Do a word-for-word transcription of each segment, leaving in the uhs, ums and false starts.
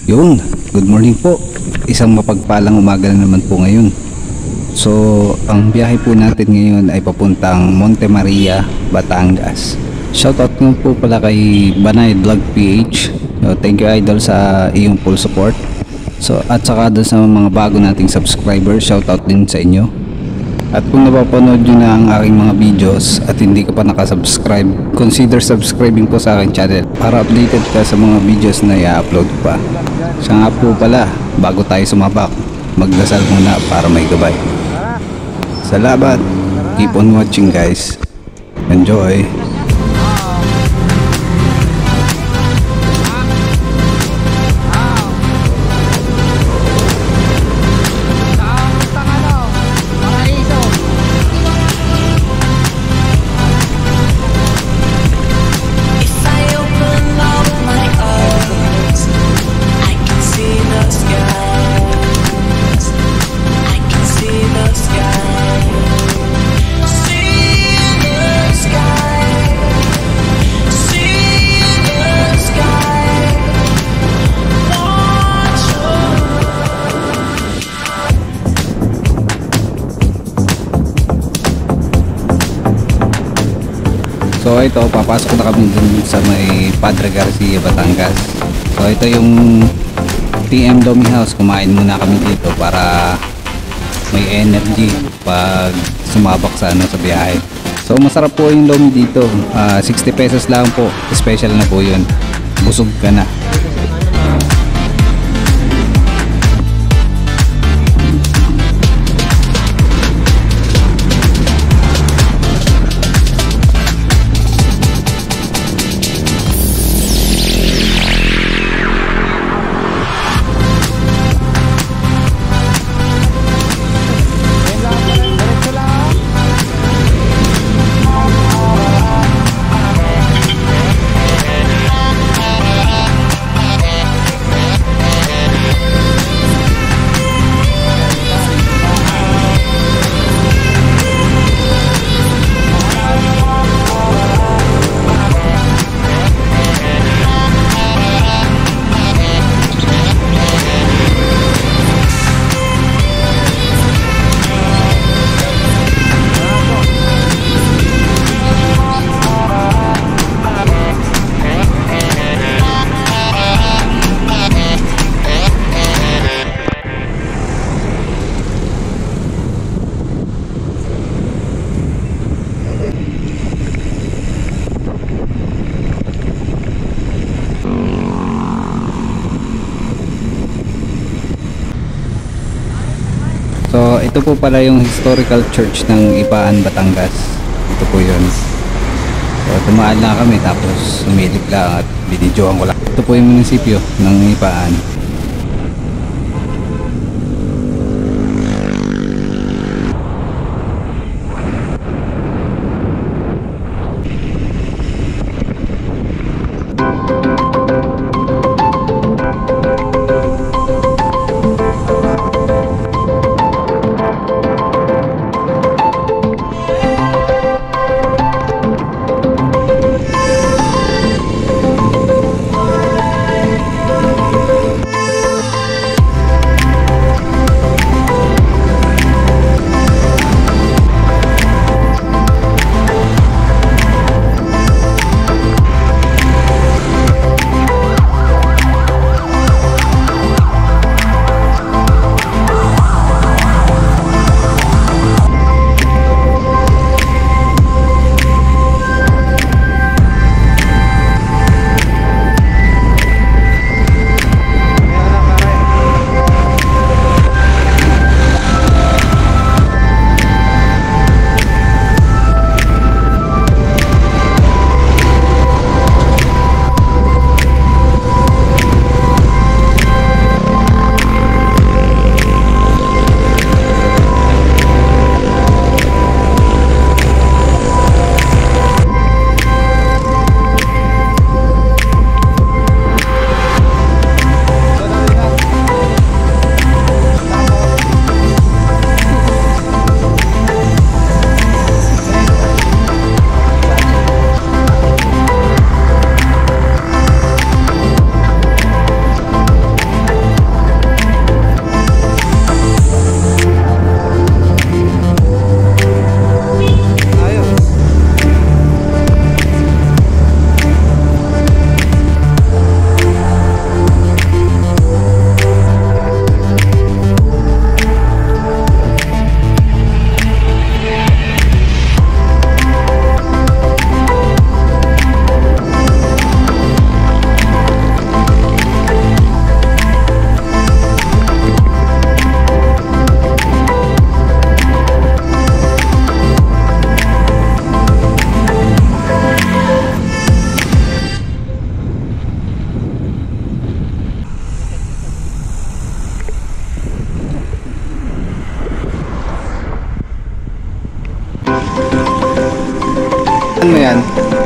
Yun, good morning po. Isang mapagpalang umaga na naman po ngayon. So, ang biyahe po natin ngayon ay papuntang Monte Maria, Batangas. Shoutout nga po pala kay Banay Vlog P H. So, thank you idol sa iyong full support. So, at saka doon sa mga bago nating subscribers, shoutout din sa inyo. At kung napapanood nyo na ang aking mga videos at hindi ka pa nakasubscribe, consider subscribing po sa aking channel para updated ka sa mga videos na i-upload pa. Siya nga po pala, bago tayo sumabak, magdasal muna para may gabay. Salamat! Keep on watching guys. Enjoy! So ito, papasok na kami dun sa may Padre Garcia, Batangas. So ito yung T M Domi House. Kumain muna kami dito para may energy pag sumabak sa, ano, sa biyahe. So masarap po yung Domi dito. uh, sixty pesos lang po. Special na po yun. Busog ka na. So ito po pala yung historical church ng Ipaan, Batangas. Ito po yun. So tumaan lang kami tapos sumilip lang at binidyoan ko lang. Ito po yung munisipyo ng Ipaan.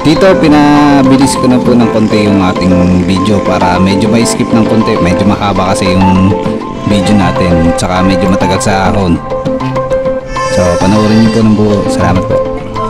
Dito pinabilis ko na po ng konti yung ating video para medyo may skip ng konti, medyo mahaba kasi yung video natin, tsaka medyo matagal sa ahon. So panoorin niyo po ng buo. Salamat po.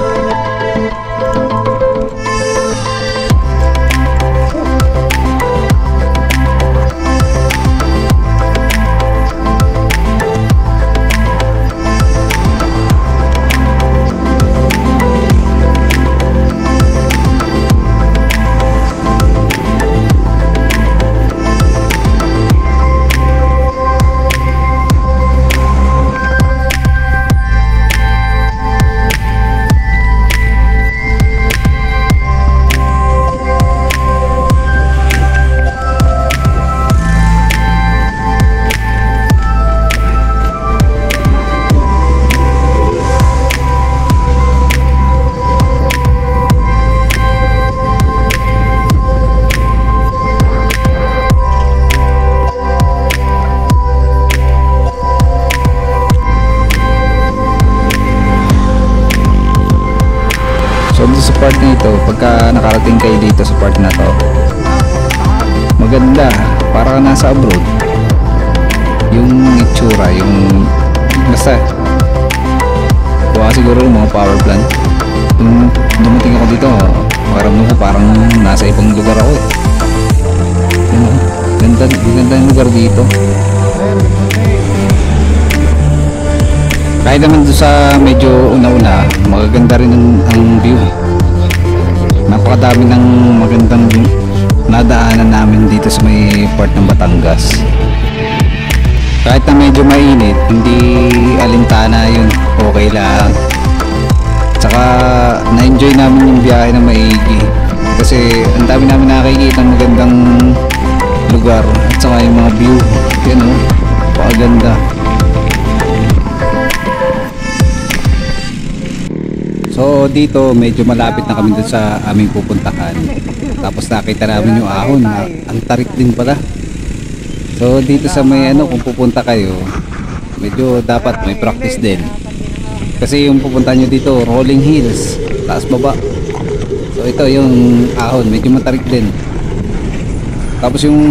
So dito sa part na ito, pagka nakarating kayo dito sa part na to, maganda, para nasa abroad yung itsura, yung basta kuha siguro yung mga power plant. Nung dumating ako dito, makaramdam ko parang nasa ibang lugar ako eh. Yun, ganda, ganda yung lugar dito. Kahit naman doon sa medyo una-una, magaganda rin ang, ang view. Napakadami ng magandang nadaanan namin dito sa may part ng Batangas. Kahit na medyo mainit, hindi alintana yun, okay lang. Tsaka na-enjoy namin yung biyahe na maigi. Kasi ang dami namin nakikita ng magandang lugar at saka yung mga view. Yan o, napakaganda. So dito medyo malapit na kami dun sa aming pupuntahan. Tapos nakita namin yung ahon na ang tarik din pala. So dito sa may ano, kung pupunta kayo, medyo dapat may practice din. Kasi yung pupunta nyo dito, rolling hills, taas baba. So ito yung ahon, medyo matarik din. Tapos yung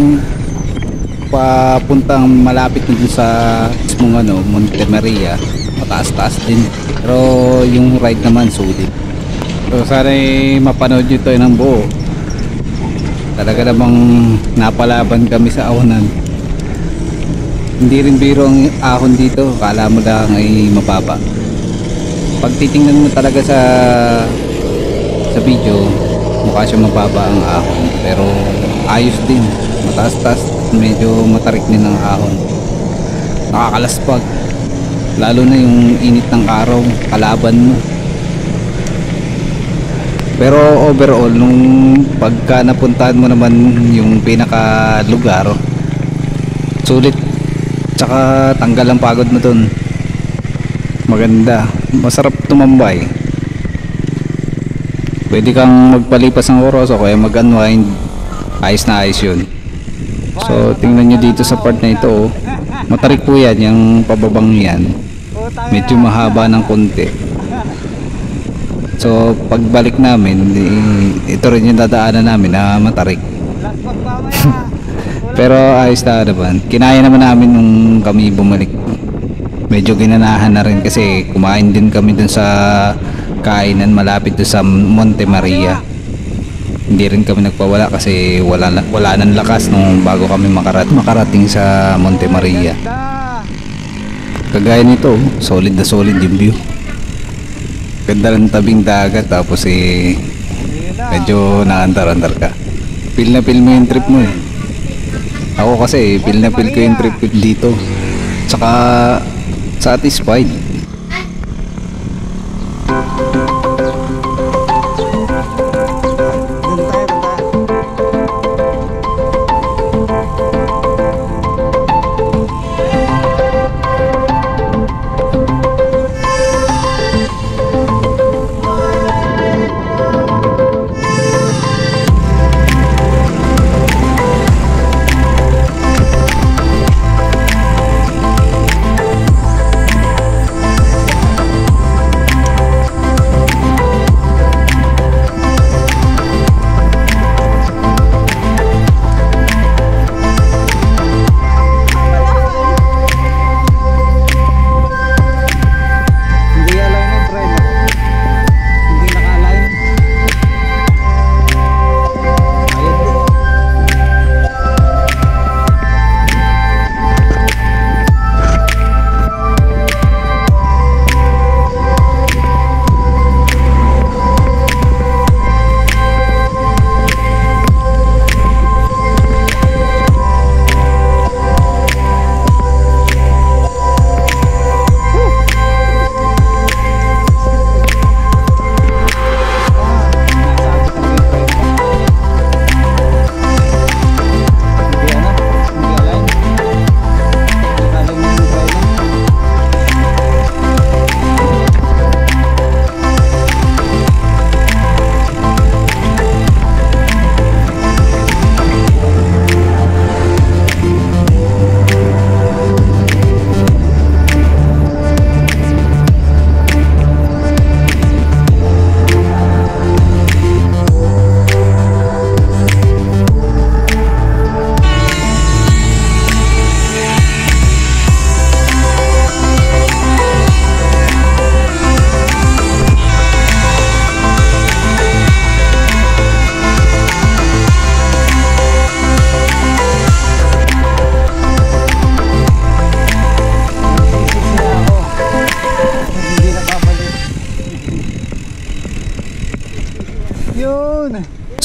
papuntang malapit na dun sa mismong ano, Monte Maria, mataas-taas din. Pero yung ride naman sulit. So sana ay mapanood nyo ito ng buo. Talaga namang napalaban kami sa ahonan. Hindi rin biro ang ahon dito, kala mo lang ay mababa. Pag titingnan mo talaga sa sa video, mukha siya mababa ang ahon, pero ayos din, mataas-taas, medyo matarik din ang ahon. Nakakalaspag, lalo na yung init ng araw, kalaban mo. Pero overall, nung pagka napuntahan mo naman yung pinaka lugar, sulit, tsaka tanggal ang pagod mo dun. Maganda, masarap tumambay. Pwede kang magpalipas ng oras o kaya mag-unwind, ayos na ayos yun. So tingnan nyo dito sa part na ito, matarik po yan, yung pababang yan, medyo mahaba ng konti. So pagbalik namin, ito rin yung dadaanan namin na matarik. Pero ayos na naman, kinaya naman namin nung kami bumalik. Medyo ginanahan na rin kasi kumain din kami dun sa kainan malapit dun sa Monte Maria. Hindi rin kami nagpawala kasi wala, wala nang lakas nung bago kami makarat, makarating sa Monte Maria. Kagaya nito, solid na solid yung view. Ganda ng tabing dagat, tapos eh medyo naandar-andar ka. Feel na feel mo yung trip mo eh. Ako kasi feel na feel ko yung trip dito. Tsaka satisfied.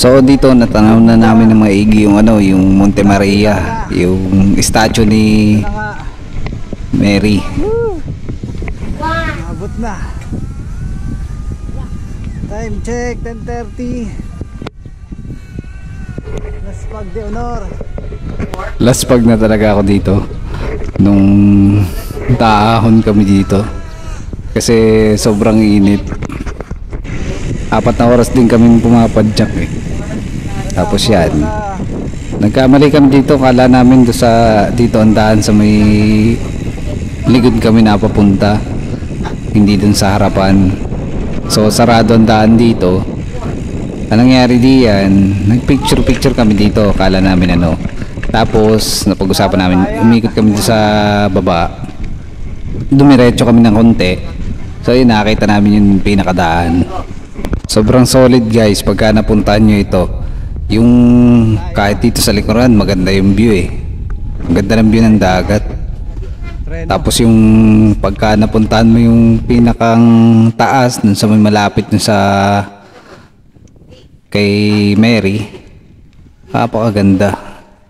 So dito natanaw na namin ng maigi yung ano, yung Monte Maria, yung statue ni Mary. Abot na. Time check ten thirty. Last pag de honor. Last pag na talaga ako dito nung taahon kami dito kasi sobrang init. Apat na oras din kami pumapadyak eh. Tapos yan, nagkamali kami dito, kala namin do sa dito ang daan sa may likod kami napapunta, hindi dun sa harapan. So sarado ang daan dito. Anong nangyari diyan, nagpicture picture kami dito, kala namin ano. Tapos napag-usapan namin, umikot kami sa baba, dumiretso kami ng konti. So yun, nakita namin yung pinakadaan. Sobrang solid guys pagka napuntahan nyo ito. Yung kahit dito sa likuran maganda yung view eh, maganda ng view ng dagat. Tapos yung pagka napuntahan mo yung pinakang taas dun sa may malapit dun sa kay Mary, napakaganda.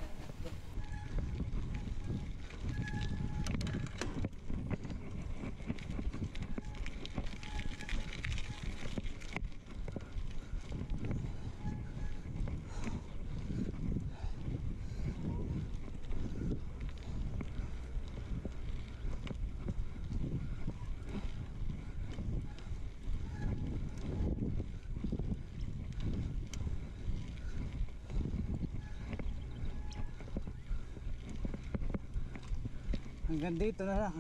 Hanggang dito na lang.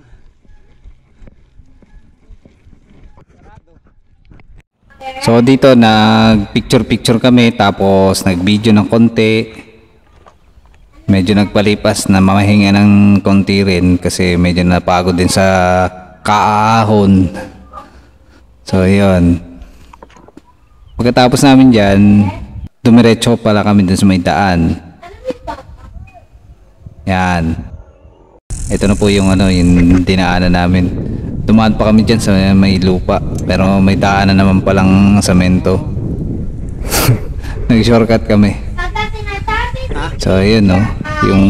So dito nag picture picture kami, tapos nag video ng konti. Medyo nagpalipas na mamahinga ng konti rin kasi medyo napagod din sa kaahon. So yun, pagkatapos namin dyan, dumiretso pala kami dun sa may daan. Yan, ito na po yung ano, yung dinaanan namin. Dumaan pa kami dyan sa may lupa, pero may daanan naman palang semento. Nag shortcut kami. So ayun no, yung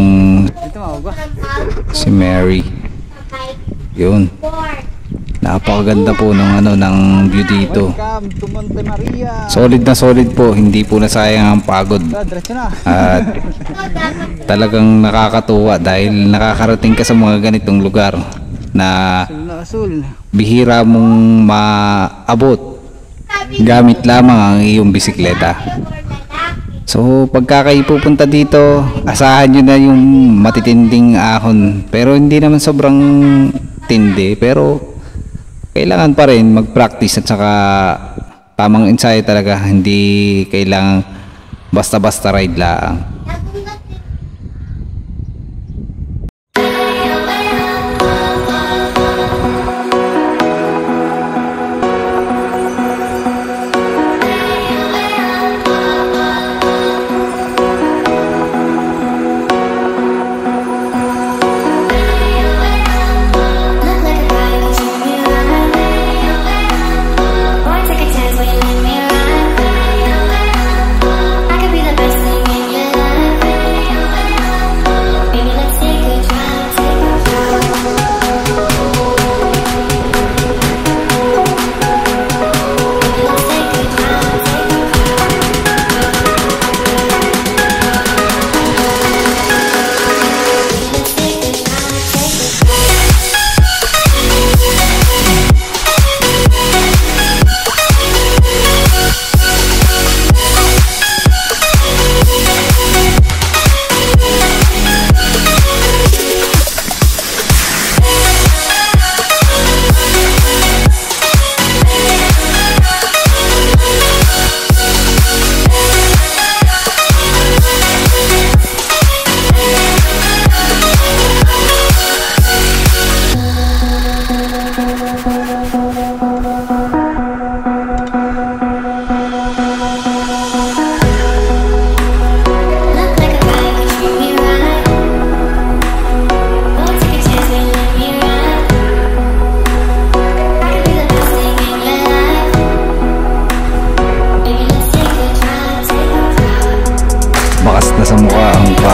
si Mary. Yun, napakaganda po ng ano, ng view dito. Welcome to Monte Maria. Solid na solid po, hindi po nasayang ang pagod. Diretso na. At talagang nakakatuwa dahil nakakarating ka sa mga ganitong lugar na Asul na asul. bihira mong maabot gamit lamang ang iyong bisikleta. So pagka kayo pupunta dito, asahan nyo na yung matitinding ahon, pero hindi naman sobrang tindi, pero kailangan pa rin mag-practice at saka tamang ensayo talaga, hindi kailangan basta-basta ride lang. Take a chance when you let me ride. I could be the best thing in your life.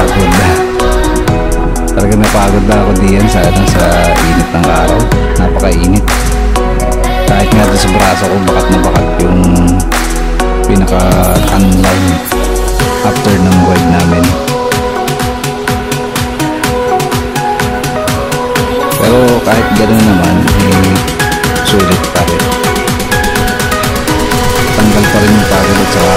pagod. Talaga napagod na ako diyan sa, ano, sa init ng araw. Napakainit. Kahit nga doon sa braso ko, bakat na bakat yung pinaka-tan line after ng ride namin. Pero kahit gano'n naman, eh, sulit pa rin. Tanggal pa rin yung pagod at saka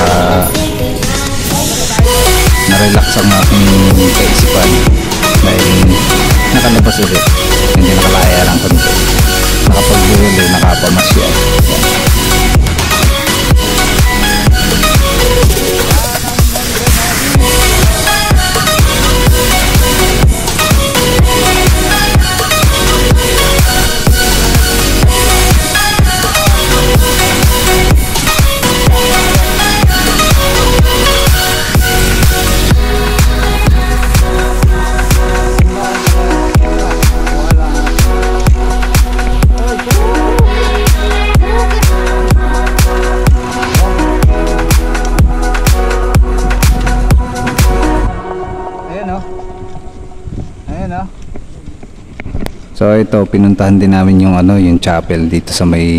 na-relax ang aking kaisipan dahil nakalabas ulit, hindi nakalaya ng konti, nakapag-dulo, nakapamasya. So ito, pinuntahan din namin yung ano, yung chapel dito sa may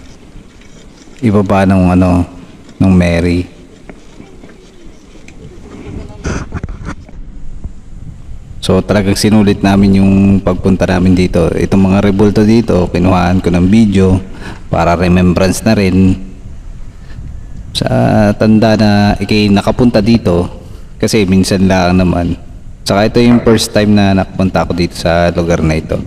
ibaba ng ano, ng Mary. So talagang sinulit namin yung pagpunta namin dito. Itong mga rebulto dito, kinuhaan ko ng video para remembrance na rin sa tanda na ikay nakapunta dito, kasi minsan lang naman. Saka ito yung first time na nakapunta ako dito sa lugar na ito.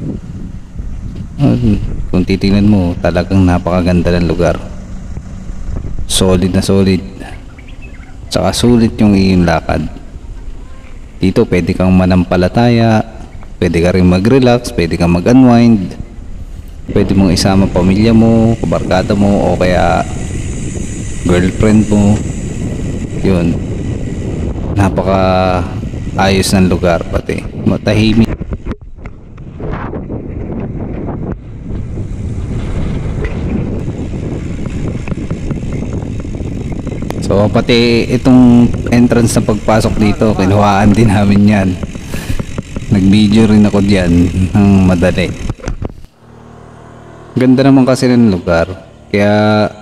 Kung titingnan mo, talagang napakaganda ng lugar. Solid na solid. Saka sulit yung iyong lakad. Dito pwede kang manampalataya, pwede ka rin mag-relax, pwede kang mag-unwind, pwede mong isama pamilya mo, kabarkada mo, o kaya girlfriend mo. Yun, napaka ayos ng lugar, pati matahimik. So pati itong entrance na pagpasok dito, kinuhaan din namin yan. Nag-video rin ako diyan ng madali. Ganda naman kasi ng lugar, kaya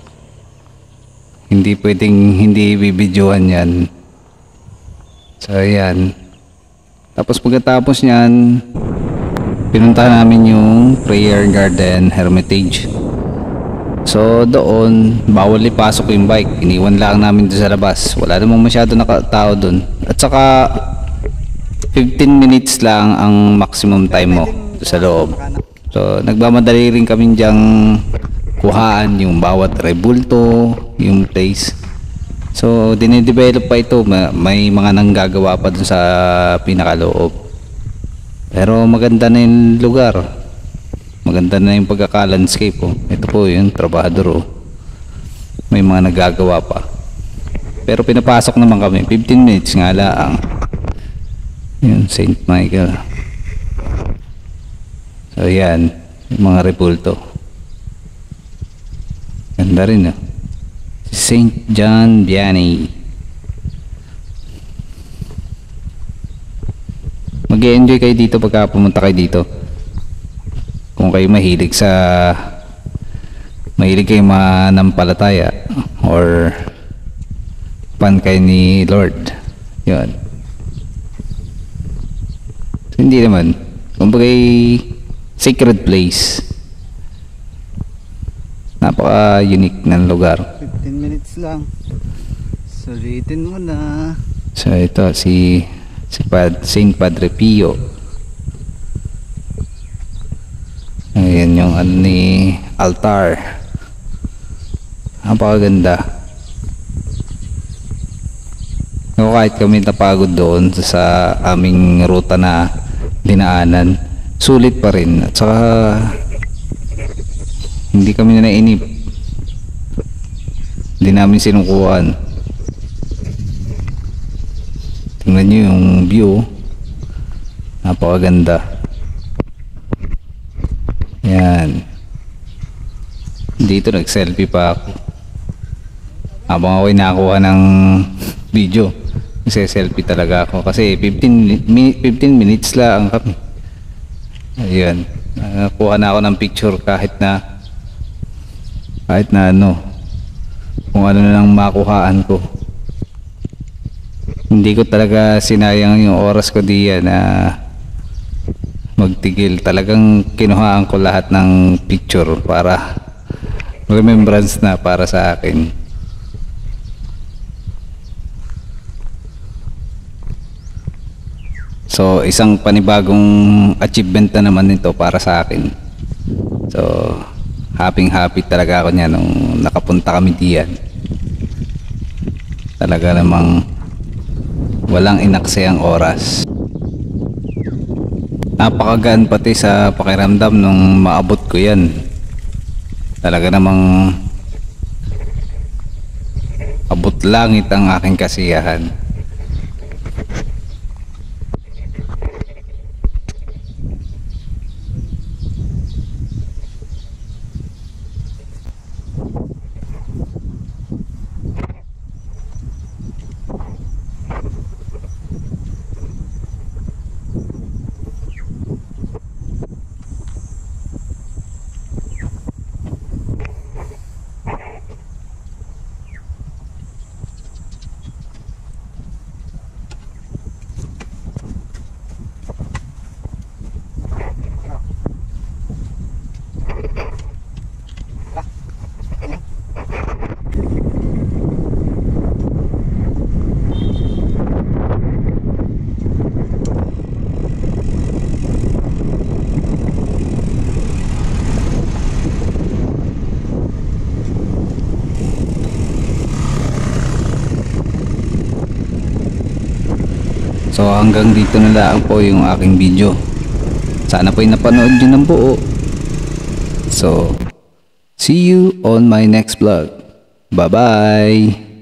hindi pwedeng hindi bibidyohan yan. So ayan. Tapos pagkatapos nyan, pinunta namin yung Prayer Garden Hermitage. So doon, bawal ipasok yung bike. Iniwan lang namin doon sa labas. Wala namang masyado nakatao doon. At saka fifteen minutes lang ang maximum time mo sa loob. So nagmamadali rin kami diyang kuhaan yung bawat rebulto, yung place. So dinidevelop pa ito, may mga nanggagawa pa dun sa pinakaloob. Pero maganda na yung lugar, maganda na yung pagkaka-landscape, oh. Ito po yung trabahador, oh. May mga naggagawa pa. Pero pinapasok naman kami, fifteen minutes nga lang. Yun, Saint Michael. So yan, yung mga rebulto. Ganda rin, oh. Saint John Vianney. Mag-e-enjoy kayo dito pagka pumunta kayo dito. Kung kayo mahilig sa mahilig kayo manampalataya or fan kayo ni Lord. Yun. So, hindi naman. Kumbaga sacred place. Napaka-unique ng lugar. fifteen minutes lang. Sulitin mo na. So ito si si Pad, Saint Padre Pio. Ayan yung ano ni altar. Napakaganda. So, kahit kami napagod doon sa aming ruta na dinaanan, sulit pa rin. At saka hindi kami na nainip, hindi namin sinukuhan. Tingnan nyo yung view, napakaganda. Yan, dito nag selfie pa ako habang ako'y nakakuha ng video. Nagse-selfie talaga ako kasi fifteen, mi- fifteen minutes lang kami. Ayun. Nakakuha na ako ng picture kahit na kahit na ano, kung ano na lang makuhaan ko. Hindi ko talaga sinayang yung oras ko diyan na magtigil. Talagang kinuhaan ko lahat ng picture para remembrance na para sa akin. So isang panibagong achievement na naman nito para sa akin. So happy happy talaga ako niya nung nakapunta kami diyan. Talaga namang walang inaksayang oras. Napakagaan pati sa pakiramdam nung maabot ko yan. Talaga namang abot langit ang aking kasiyahan. So hanggang dito na lang po yung aking video. Sana po'y napanood nyo ng buo. So see you on my next vlog. Bye bye.